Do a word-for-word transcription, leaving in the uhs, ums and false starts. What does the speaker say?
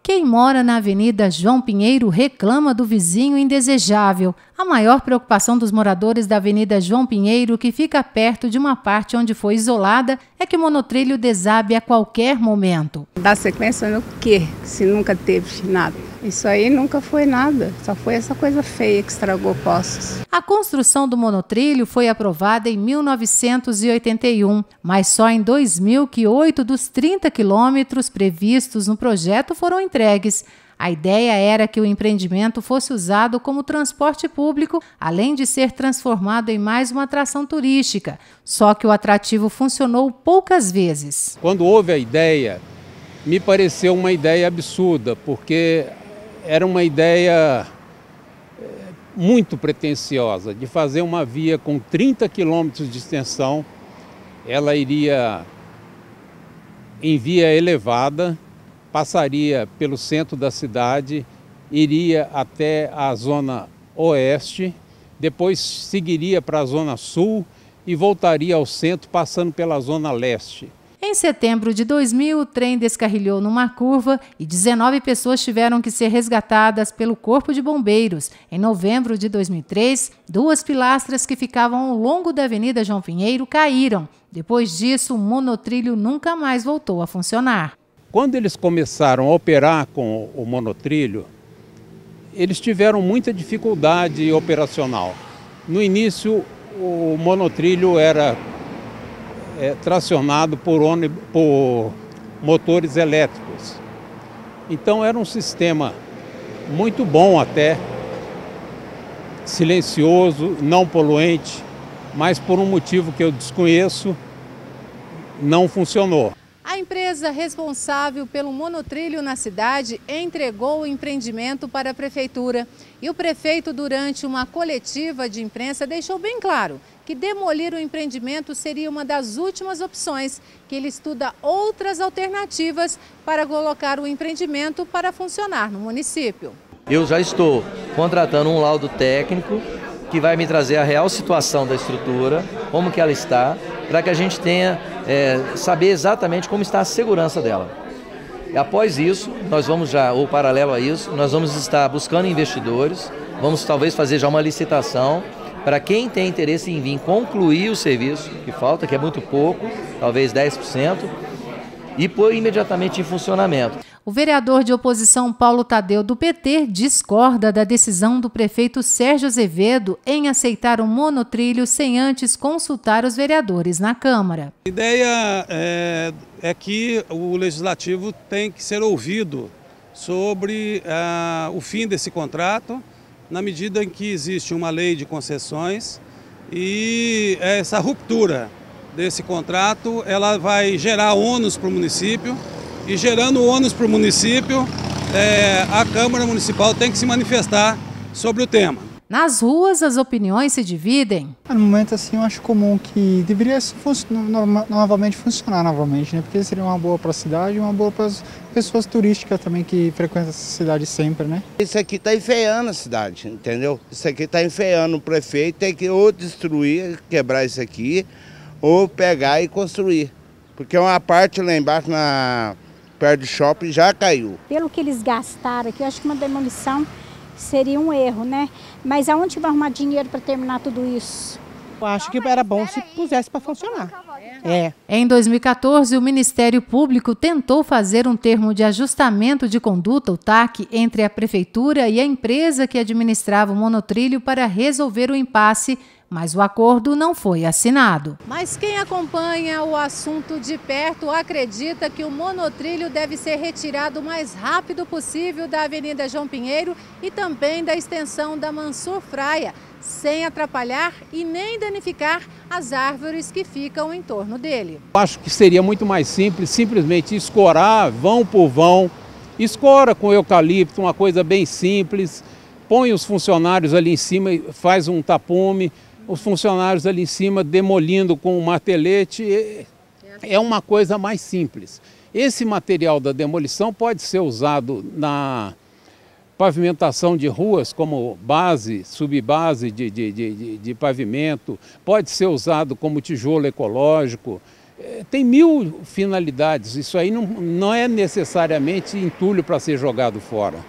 Quem mora na Avenida João Pinheiro reclama do vizinho indesejável. A maior preocupação dos moradores da Avenida João Pinheiro, que fica perto de uma parte onde foi isolada, é que o monotrilho desabe a qualquer momento. Dá sequência no quê? Se nunca teve nada. Isso aí nunca foi nada, só foi essa coisa feia que estragou Poços. A construção do monotrilho foi aprovada em mil novecentos e oitenta e um, mas só em dois mil que oito dos trinta quilômetros previstos no projeto foram entregues. A ideia era que o empreendimento fosse usado como transporte público, além de ser transformado em mais uma atração turística. Só que o atrativo funcionou poucas vezes. Quando houve a ideia, me pareceu uma ideia absurda, porque era uma ideia muito pretensiosa de fazer uma via com trinta quilômetros de extensão. Ela iria em via elevada, passaria pelo centro da cidade, iria até a zona oeste, depois seguiria para a zona sul e voltaria ao centro, passando pela zona leste. Em setembro de dois mil, o trem descarrilhou numa curva e dezenove pessoas tiveram que ser resgatadas pelo Corpo de Bombeiros. Em novembro de dois mil e três, duas pilastras que ficavam ao longo da Avenida João Pinheiro caíram. Depois disso, o monotrilho nunca mais voltou a funcionar. Quando eles começaram a operar com o monotrilho, eles tiveram muita dificuldade operacional. No início, o monotrilho era É, tracionado por, ônibus, por motores elétricos. Então era um sistema muito bom até, silencioso, não poluente, mas por um motivo que eu desconheço, não funcionou. A empresa responsável pelo monotrilho na cidade entregou o empreendimento para a prefeitura. E o prefeito, durante uma coletiva de imprensa, deixou bem claro que demolir o empreendimento seria uma das últimas opções, que ele estuda outras alternativas para colocar o empreendimento para funcionar no município. Eu já estou contratando um laudo técnico que vai me trazer a real situação da estrutura, como que ela está, para que a gente tenha, é, saber exatamente como está a segurança dela. E após isso, nós vamos já, ou paralelo a isso, nós vamos estar buscando investidores, vamos talvez fazer já uma licitação para quem tem interesse em vir concluir o serviço, que falta, que é muito pouco, talvez dez por cento, e pôr imediatamente em funcionamento. O vereador de oposição Paulo Tadeu, do P T, discorda da decisão do prefeito Sérgio Azevedo em aceitar o monotrilho sem antes consultar os vereadores na Câmara. A ideia é, é que o Legislativo tem que ser ouvido sobre uh, o fim desse contrato, na medida em que existe uma lei de concessões e essa ruptura desse contrato ela vai gerar ônus para o município. E gerando ônus para o município, é, a Câmara Municipal tem que se manifestar sobre o tema. Nas ruas, as opiniões se dividem. No momento, assim, eu acho comum que deveria novamente funcionar novamente, né? Porque seria uma boa para a cidade e uma boa para as pessoas turísticas também que frequentam essa cidade sempre, né? Isso aqui está enfeiando a cidade, entendeu? Isso aqui está enfeiando. O prefeito tem que ou destruir, quebrar isso aqui, ou pegar e construir. Porque uma parte lá embaixo, na... perto do shopping, já caiu. Pelo que eles gastaram aqui, eu acho que uma demolição seria um erro, né? Mas aonde que vai arrumar dinheiro para terminar tudo isso? Eu acho que era bom se pusesse para funcionar. É. Em dois mil e quatorze, o Ministério Público tentou fazer um termo de ajustamento de conduta, o T A C, entre a Prefeitura e a empresa que administrava o monotrilho para resolver o impasse, mas o acordo não foi assinado. Mas quem acompanha o assunto de perto acredita que o monotrilho deve ser retirado o mais rápido possível da Avenida João Pinheiro e também da extensão da Mansur Fraia, sem atrapalhar e nem danificar as árvores que ficam em torno dele. Acho que seria muito mais simples, simplesmente escorar vão por vão, escora com eucalipto, uma coisa bem simples, põe os funcionários ali em cima, faz um tapume, os funcionários ali em cima demolindo com um martelete, é uma coisa mais simples. Esse material da demolição pode ser usado na pavimentação de ruas como base, subbase de, de, de, de pavimento, pode ser usado como tijolo ecológico, É, tem mil finalidades, isso aí não, não é necessariamente entulho para ser jogado fora.